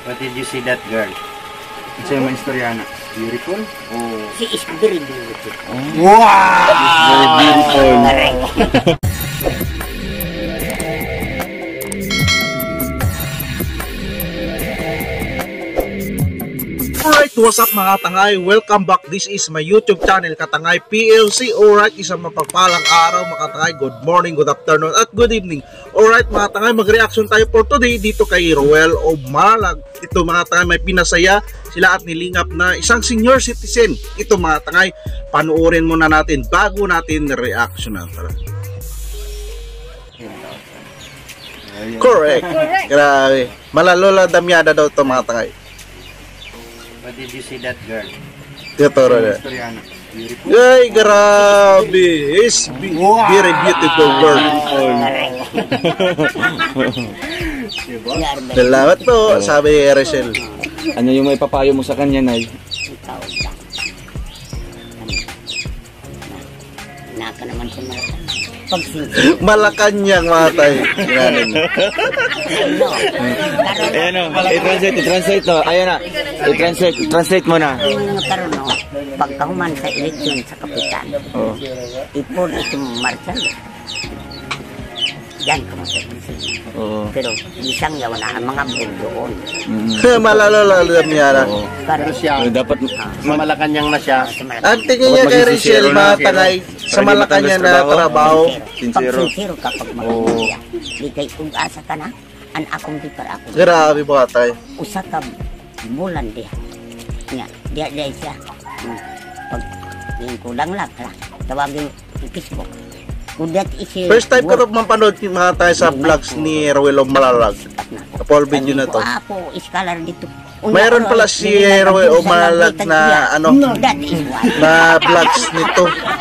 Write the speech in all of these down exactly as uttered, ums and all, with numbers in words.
What did you see that girl? Ito yung mga istorya na. Beautiful? Oh. She is very beautiful. Oh. Wow! Very beautiful. Alright, what's up mga katangay? Welcome back. This is my YouTube channel, Katangay P L C. Alright, isang mapagpalang araw mga katangay. Good morning, good afternoon, at good evening. Alright mga katangay, mag-reaction tayo for today dito kay Roel o Malalag. Ito mga katangay, may pinasaya sila at nilingap na isang senior citizen. Ito mga katangay, panuorin muna natin bago natin reaction. Correct. Correct. Grabe. Malalola damyada daw ito mga katangay. What did you see that girl? Ito rin. Ay, grabe. It's wow. Very beautiful girl. Salamat po, sabi ni Reychelle. Ano yung may papayo mo sa kanya, Nay? Naka naman sa Malakanyang matay. Ayan o, i-translate, i-translate to. Ayan na, i-translate, translate mo na. Karoon no, pagkahuman sa eleksyon sa kapitan, oh. ipon itong marshal. Yan kamasaya. Oh. Pero isang yawan na mga bug doon. Malalola damyada. Pero siya, dapat sa Malacanang na siya. Ang tingin niya kay Reychelle matangay sa Malacanang na trabaho. Sincero. Pag sincero kapag magkakaya, di kay kung asa ka na, an akong di para ako. Grabe po atay. Usa ka bulan diya. Nga, diya diya siya. Pag yung kulang lang, tawagin yung Facebook. First time ko rin mapanood mga tayo sa vlogs ni Roel o Malalag. Full video na to. Mayroon pala si Roel o Malalag na ano na vlogs nito.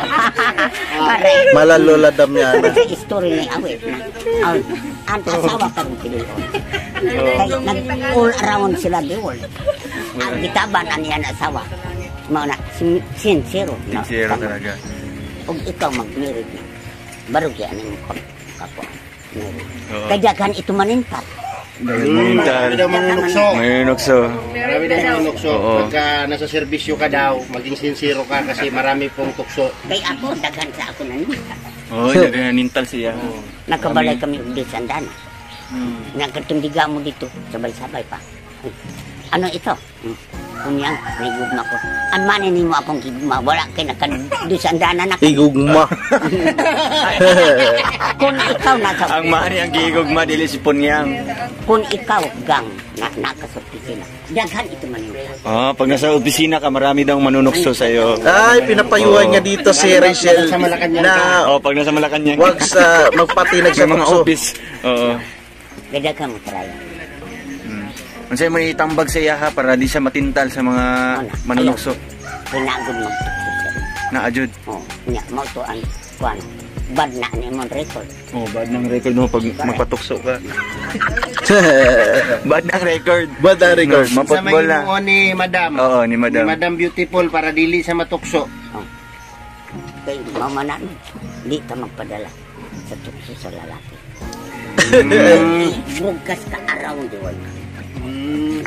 Malalola damyada. Story ni awit na. Ang asawa ka rin sila. Nag-all around sila the world. Ang gitaban ang yan asawa. Mga sincero. Sincero talaga. Kung ikaw mag-merit na. Baru kaya ano yung pagkakwa. Kadagan ito manintat. Manintat. Marami daw manunukso. Manunukso. Marami daw manunukso. Pagka nasa serbisyo ka daw, maging sincero ka kasi marami pong tukso. Kaya ako, daghan sa ako nanintal. Oo, daghan nanintal siya. Nakabalay kami di sandana. Nagkatundiga mo dito, sabay-sabay pa. Ano ito? Kunyang, may gugma ko. Ang manin mo akong gugma, wala kayo nakadusandana na. Igugma. Kung ikaw nasa... Ang mani ang gigugma, dili si Punyang. Kung ikaw, gang, na, nasa opisina, daghan ito maninta. Oh, pag nasa opisina ka, marami daw manunukso sa'yo. Ay, pinapayuhan niya dito si Reychelle na... Oh, pag nasa Malacanang. Wag sa magpatinag sa mga tukso. office. Oo. Daghan mo traya. Mansay mo itambag sa iya ha para di siya matintal sa mga manunukso. Pinagod magtukso siya. Na-adjud? Oo. Nga, mautuan. Kuan. Bad na ni mong record. Oh, bad ng record mo pag magpatukso ka. Bad ng record. Bad ng record. No, mapotbol na. Sa ni Madam. Oo, ni Madam. Ni Madam Beautiful para dili sa matukso. Oh. Kaya mamanan, di ka magpadala sa tukso sa lalaki. Broadcast ka around the world. Hmm.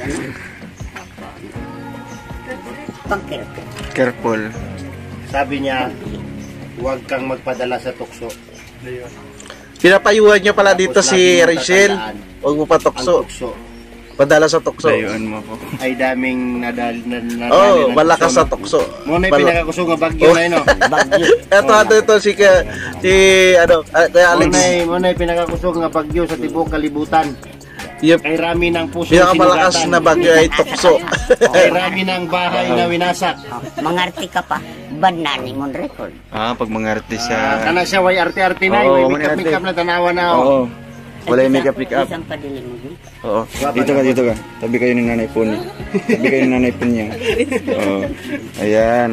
Pag-careful. Careful. Sabi niya, huwag kang magpadala sa tukso. Pinapayuhan niya pala dito si Reychelle. Huwag mo patukso. Padala sa tukso. Dayuan mo ko. Ay daming nadal na nadali. Oh, malakas sa tukso. Muna yung pinakakusog na bagyo na yun, no? Bagyo. Ito, ito, ito, si, si, ano, kaya Alex. Muna yung pinakakusog na bagyo sa tibok kalibutan. Yep. Ay rami ng puso pinakamalakas na bagyo ay tukso. Ay rami ng bahay na winasak. Mangarti ka pa, bad na ni mong record. Ah, pag mga artist siya. Kana siya way arte-arte na, Oo, way mga makeup-makeup na tanawa na. Oo. Wala yung makeup pick up. Isang padili mo dito. Oo. Dito ka, dito ka. Tabi kayo ni Nanay Pon. Tabi kayo ni Nanay Pon niya. Oo. Ayan.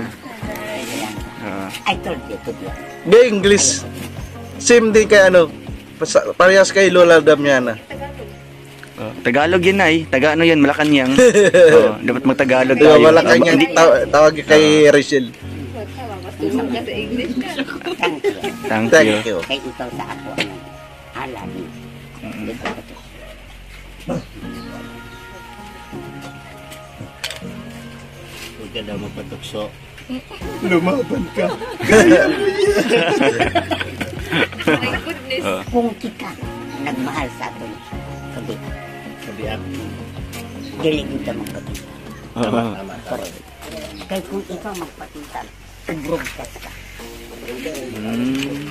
I told you to be. Be English. Same din kay ano. Parehas kay Lola Damiana. Oh, Tagalog yan ay. Taga ano yan, Malacanang. Oh, dapat mag-Tagalog tayo. Diba, Malacanang taw tawag kay Reychelle. Thank you. Thank Thank you. you. Kay ikaw sa ako. Hala din. ka daw magpatukso. Lumaban ka. My goodness. Kung kita nagmahal sa aton, sabi, Sabi ako. dili kita magpatita. Tama, tama. Correct. Kaya kung ikaw magpatita, broadcast ka. Hmm.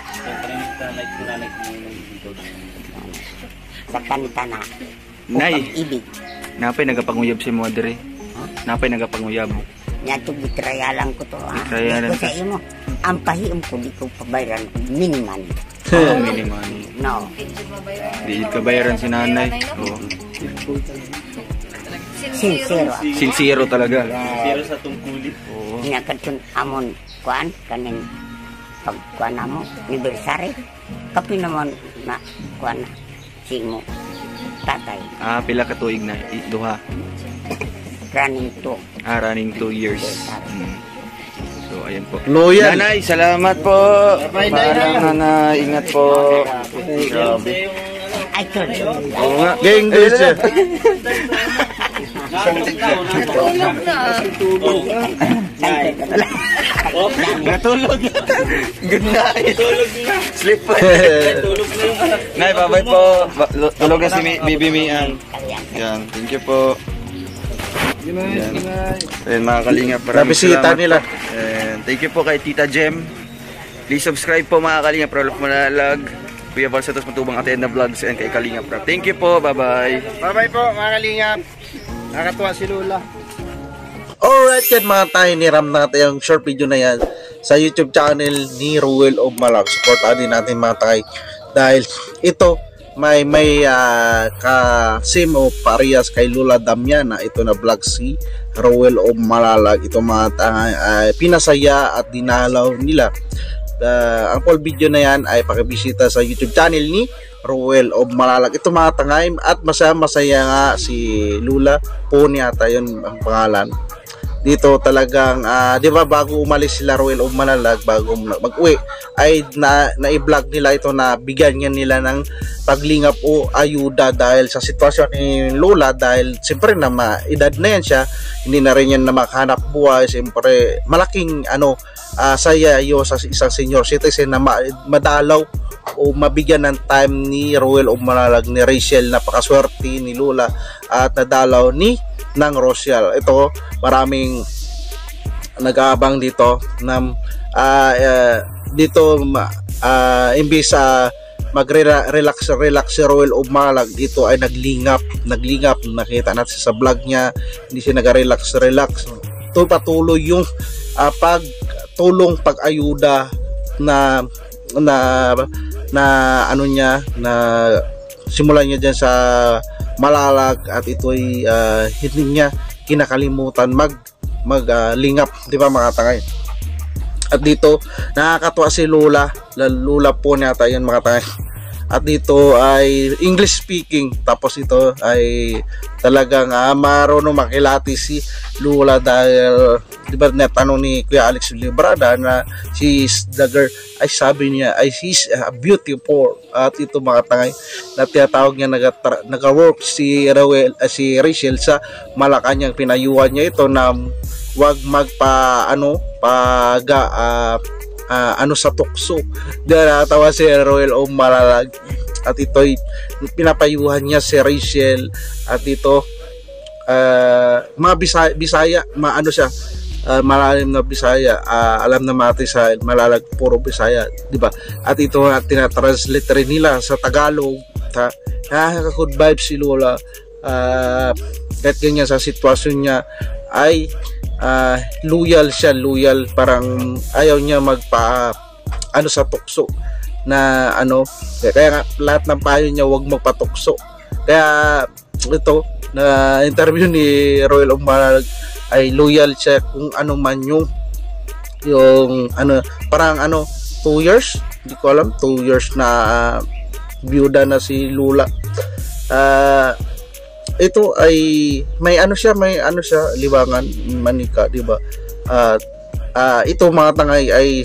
Sa kanta na, Nay, ibig. napay nagapanguyab si mo diri. Napay nagapanguyab. Nga ito, bitrayalan ko to. Ha? Bitrayalan Ko sa ka. imo, ang pahiom ko, di ko pabayaran, miniman. Oh, miniman. No. Di ka bayaran si nanay. Oh. Sincero ako. Sincero talaga. Pero sa tungkulit. Oo. Inakatun amon kuan kanin pagkuan amo anniversary kapi naman na kuan na si mo tatay Ah, pila ka tuig na? I- Duha. running to Ah, running two years. Hmm. So, ayan po. Loyal. Nanay, salamat po. Bye, Paalam, nanay. Ingat po. Grabe. ay tol Oo nga. Gang Eh, siya. Tulog na. Natulog. Good night. Tulog na. Sleep po. Nay, bye-bye po. Ba- lo- Tulog na si Mi- Bibi Mian. Yan. Thank you po. Yan. Ayan, mga kalingap. Maraming Nabisita salamat nila. po. And thank you po kay Tita Jem. Please subscribe po mga kalingap. Roel of Malalag. Kuya Val Santos Matubang Atenda Vlogs and kay Kalingap Rap. Thank you po. Bye-bye. Bye-bye po, mga kalingap. Nakakatuwa si Lola. Alright, yan mga tayo, niram natin yung short video na yan sa YouTube channel ni Roel of Malalag. Supportan din natin mga tayo dahil ito may may uh, ka-sim o parehas kay Lola Damiana. Ito na vlog si Roel of Malalag. Ito mga tayo, uh, pinasaya at dinalaw nila. Uh, ang full video na yan ay pakibisita sa YouTube channel ni Roel of Malalag. Ito mga tangay at masaya masaya nga si Lula Pony ata yun ang pangalan. Dito talagang uh, di ba bago umalis sila Roel of Malalag, bago mag-uwi ay na, na-i-vlog nila ito na bigyan niya nila ng paglingap o ayuda dahil sa sitwasyon ni Lola, dahil siyempre na ma-edad na yan siya, hindi na rin yan na makahanap buhay. Siyempre malaking ano uh, saya yo sa isang senior citizen na ma madalaw o mabigyan ng time ni Roel of Malalag, ni Reychelle. Napakaswerte ni Lola at nadalaw ni ng Reychelle. Ito maraming nag-aabang dito na uh, uh, dito uh, imbis sa uh, mag-relax relax si Roel of Malalag, dito ay naglingap naglingap nakita natin sa vlog niya, hindi siya nag-relax relax. Ito patuloy yung uh, pagtulong, pag-ayuda na na na ano niya, na simulan niya dyan sa Malalag, at ito'y uh, hindi niya kinakalimutan mag mag uh, lingap, di ba mga tangay. At dito nakakatuwa si Lola, Lola po nata yun mga tangay. At dito ay English speaking, tapos ito ay talagang uh, marunong makilati si Lola dahil di ba natanong ni Kuya Alex Librada na she is the girl, ay sabi niya ay she's uh, beautiful. At ito mga tangay na tinatawag niya nag-work si Roel, uh, si Reychelle sa Malacanang, pinayuhan niya ito na wag magpa ano pag uh, uh, ano sa tukso. Natawa si Roel of Malalag at ito'y pinapayuhan niya si Reychelle. At ito uh, mga Bisaya, Bisaya maano siya, uh, malalim na Bisaya, uh, alam na natin sa Malalag puro Bisaya, di ba? At ito na tinatranslate rin nila sa Tagalog. Ha, nakaka-good vibes si Lola, uh, kahit ganyan sa sitwasyon niya ay uh, loyal siya, loyal, parang ayaw niya magpa ano sa tukso na ano, kaya nga lahat ng payo niya wag magpatukso. Kaya ito na interview ni Roel of Malalag ay loyal siya kung ano man yung yung ano, parang ano two years, hindi ko alam, two years na uh, byuda na si Lola. Uh, ito ay may ano siya, may ano siya, libangan, manika, di ba? At uh, uh, ito mga tangay ay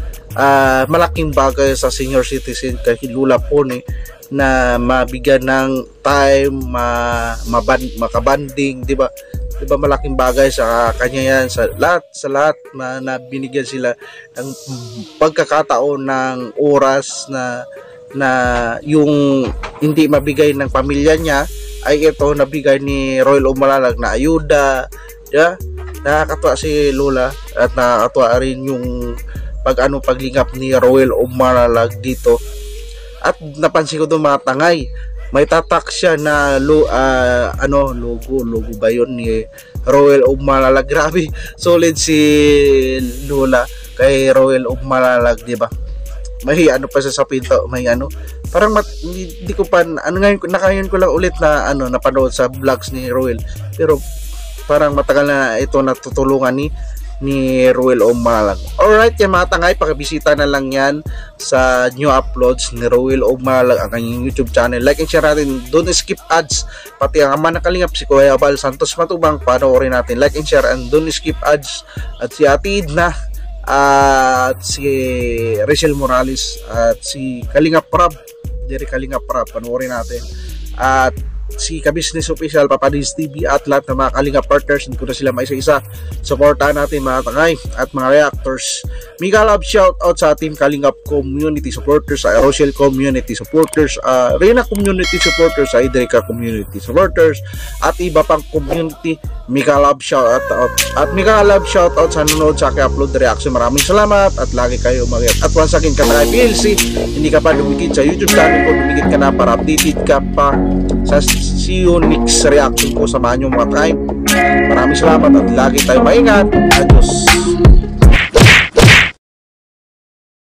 uh, malaking bagay sa senior citizen kay Lola Pony na mabigyan ng time, ma, maband, makabanding, di ba? Di ba malaking bagay sa kanya yan, sa lahat, sa lahat na, na binigyan sila ng pagkakataon ng oras na na yung hindi mabigay ng pamilya niya ay ito nabigay ni Roel o Malalag na ayuda. Yeah? Nakakatuwa si Lola at nakakatuwa rin yung pag ano paglingap ni Roel o Malalag dito. At napansin ko doon mga tangay, may tatak siya na lo, uh, ano logo logo ba yun ni Roel o Malalag. Grabe, solid si Lola kay Roel o Malalag, di ba? May ano pa siya sa pinto, may ano parang mat, hindi, hindi ko pa ano ngayon nakayon ko lang ulit na ano napanood sa vlogs ni Roel, pero parang matagal na ito natutulungan ni ni Roel o Malalag. Alright, yan mga tangay, pakibisita na lang yan sa new uploads ni Roel o Malalag ang kanyang YouTube channel. Like and share natin, don't skip ads, pati ang ama ng Kalingap si Kuya Bal Santos Matubang, panoorin natin. Like and share and don't skip ads. At si Ate Idna at si Reychelle Morales at si Kalingap Prab, Dere Kalingap Prab, panoorin natin. At si Ka-Business Official, Papadis T V at lahat ng mga Kalingap partners, hindi ko na sila maisa-isa. Supportahan natin mga tangay at mga reactors. Mega love shout out sa team Kalingap community supporters, sa Reychelle community supporters, uh, Reyna community supporters, sa Idrika community supporters at iba pang community. Mega love shout out at mega love shout out sa nanonood sa aking upload reaction. Maraming salamat at lagi kayo mag at once again Katangay P L C, hindi ka pa dumikit sa YouTube channel ko, dumikit ka na para updated ka pa sa see you next reaction ko. Samahan nyo mga time. Maraming salamat at lagi tayo maingat. Adios.